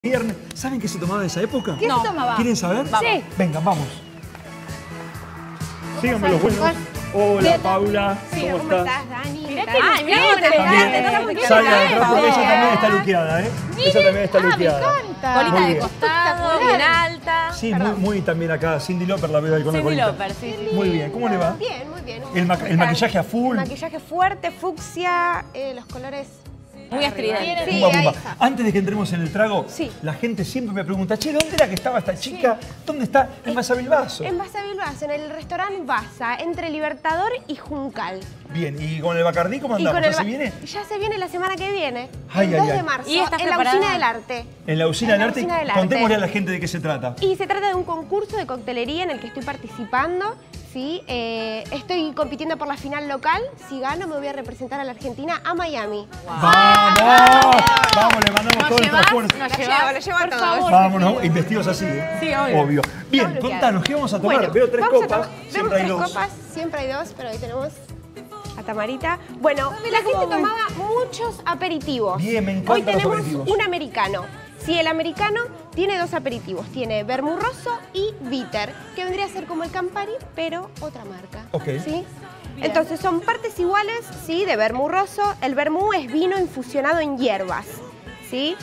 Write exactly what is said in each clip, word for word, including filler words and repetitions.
Viernes. ¿Saben qué se tomaba en esa época? ¿Qué no. se tomaba? ¿Quieren saber? Vamos. Sí. Venga, vamos. Síganme los buenos. Hola, Paula. Sí, ¿Cómo, ¿cómo estás? estás, Dani? Mirá que Ay, mirá cómo te También. Salga atrás porque ella también está luqueada, ¿eh? Ella también está ah, luqueada. me encanta. Colita Muy de bien. costado, bien alta. Sí, muy, muy también acá. Cindy Lauper la veo ahí con la Cindy colita. Lauper, sí, sí. Muy bien. ¿Cómo le va? Bien, muy bien. El, ma el maquillaje a full. Maquillaje fuerte, fucsia, eh, los colores... Muy estridente. Sí, Pumba, ahí pumba. está. Antes de que entremos en el trago, Sí. la gente siempre me pregunta, che, ¿dónde era que estaba esta chica? ¿Dónde está? En Masa Bilbaso. En Baza Bilbaso, en el restaurante Baza, entre Libertador y Juncal. Bien, ¿y con el Bacardí cómo Y andamos? con ¿Ya el se ba- viene? Ya se viene la semana que viene, Ay, el ay, dos ay. de marzo, ¿Y estás en la preparada? Usina del Arte. En la Usina En del la Arte, Usina del Arte. contémosle a la gente de qué se trata. Y se trata de un concurso de coctelería en el que estoy participando. ¿Sí? Eh, estoy compitiendo por la final local. Si gano, me voy a representar a la Argentina a Miami. ¡Vamos! Vamos, le mandamos todo nuestro esfuerzo. ¿Nos Lo llevas? llevo, lo llevo a Por todos. favor. Vámonos, y vestidos así, ¿eh? Sí, obvio. Bien, Estamos contanos, ¿qué vamos a tomar? Bueno, Veo tres vamos a copas, tomar- vemos siempre hay tres dos. copas, siempre hay dos, pero hoy tenemos a Tamarita. Bueno, la gente tomaba muchos aperitivos. Bien, me encantan Hoy los tenemos aperitivos. un americano. Sí, el americano tiene dos aperitivos. Tiene vermú rosso y bitter, que vendría a ser como el Campari, pero otra marca. Ok. ¿Sí? Entonces son partes iguales, sí, de vermú rosso. El vermú es vino infusionado en hierbas, ¿sí?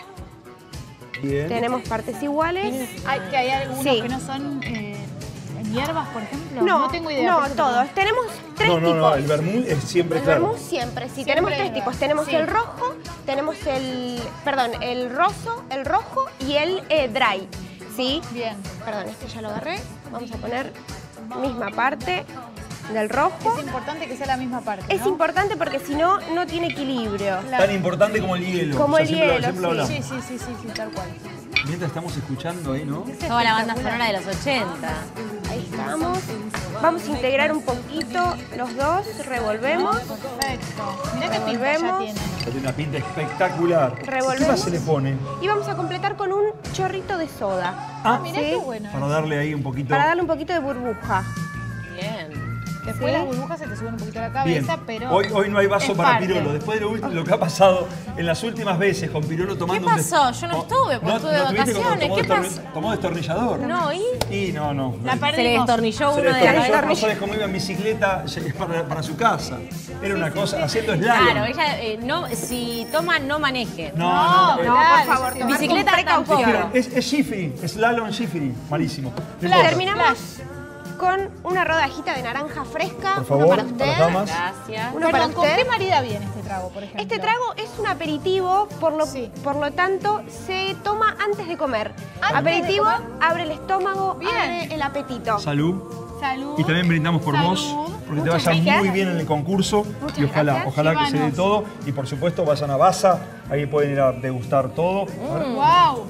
Bien. Tenemos partes iguales. Hay, que hay algunos Sí. que no son eh, en hierbas, por ejemplo. No, tengo idea. no, por eso te todos. Tenemos tres No, no, tipos. no, el vermú es siempre El claro. vermú siempre, sí. Siempre tenemos tres es tipos. verdad. Tenemos Sí. el rojo, tenemos el, perdón, el roso, el rojo y el eh, dry, ¿sí? pregunto. Bien. Perdón, este ya lo agarré. Vamos a poner misma parte del rojo. Es importante que sea la misma parte, Es ¿no? importante porque si no, no tiene equilibrio. Claro. Tan importante como el hielo. Como O sea, el siempre lo- hielo, siempre lo hablamos. Sí, sí, sí, sí, sí, tal cual. Mientras estamos escuchando ahí, ¿no? Toda la banda sonora de los ochenta. Ahí estamos. Vamos a integrar un poquito los dos, revolvemos. Perfecto. Mirá qué pinta ya Revolvemos. tiene. Tiene una pinta espectacular. ¿Qué Revolvemos. más se le pone? Y vamos a completar con un chorrito de soda. Ah, Mirá Sí. qué bueno. para darle ahí un poquito. Para darle un poquito de burbuja. Bien. Después Sí. las burbujas se te suben un poquito a la Bien. cabeza, pero... Hoy, hoy no hay vaso es para parte. Pirolo. Después de lo, ulti- lo que ha pasado en las últimas veces con Pirolo tomando... un des- pasó? Yo no estuve, porque estuve de ¿no tuviste cuando vacaciones. tomó ¿Qué destorni- pasó? Tomó destornillador. No, ¿y? Y no, no. La Se le perdimos. destornilló Se uno le de la destornilló, cabeza. no sabes cómo iba en bicicleta para, para su casa. Era una cosa, haciendo slalom. Claro, ella, eh, no, si toma, no maneje. No, no, No, eh, No, Claro, por favor, sí. tomar Bicicleta con precaución. tampoco. dijeron, es, es Shifiri, es slalom Shifiri. Malísimo. No Flash. importa. Terminamos con una rodajita de naranja fresca. Por favor, uno para a usted. las damas. Gracias. Uno para Perdón, ¿con usted. qué marida viene este trago, por ejemplo? Este trago es un aperitivo, por lo, Sí. por lo tanto se toma antes de comer. ¿Antes aperitivo, de comer? abre el estómago, Bien. abre el apetito. Salud. Salud. Y también brindamos por Salud. vos, porque te Muchas vaya gracias. muy bien en el concurso. Muchas y ojalá, gracias. ojalá que se dé Llévanos. todo. Y por supuesto vayan a Baza, ahí pueden ir a degustar todo. A ver. ¡Wow!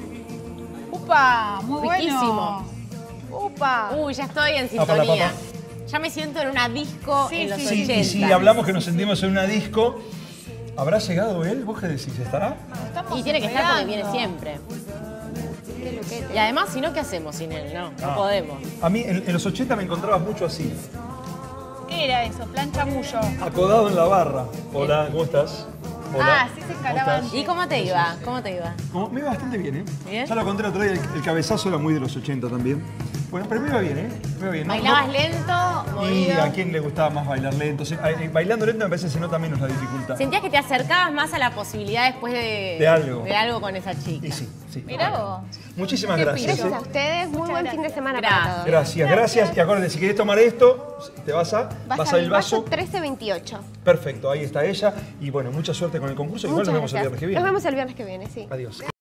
¡Upa! Muy Riquísimo. bueno. ¡Upa! Uy, ya estoy en Ah, para, sintonía. papá. Ya me siento en una disco Sí, en los sí, Sí, ochenta. y si hablamos que nos sentimos en una disco, ¿habrá llegado él? ¿Vos qué decís? ¿Estará? Estamos Y tiene que estar porque viene esperando. siempre. Qué loquete. Y además, si no, ¿qué hacemos sin él? No, no Ah. podemos. A mí en, en los ochenta me encontrabas mucho así, ¿Qué era eso? Plancha mullo. acodado en la barra. Hola, ¿cómo estás? Hola. Ah, sí se ¿Cómo encaraban. estás? ¿Y cómo te iba? ¿Cómo te iba? Como- me iba bastante bien, ¿eh? ¿Bien? Ya lo conté el otro día, el, el cabezazo era muy de los ochenta también. Bueno, pero me iba bien, ¿eh? Me iba bien. ¿no? ¿Bailabas No- lento, Y movido? a quién le gustaba más bailar lento. Se- eh, Bailando lento me parece que se nota menos la dificultad. ¿Sentías que te acercabas más a la posibilidad después de, De algo. de algo con esa chica? Y sí, sí. Mirá vos. Muchísimas Qué gracias. Gracias ¿eh? a ustedes, muy Muchas buen gracias. fin de semana Gracias. para todos. Gracias, gracias. Y acuérdate, si querés tomar esto, te vas a, Vas, vas a al vaso. trece veintiocho. Perfecto, ahí está ella. Y bueno, mucha suerte con el concurso. Igual Muchas nos vemos el gracias. viernes que viene. Nos vemos el viernes que viene, sí. Adiós.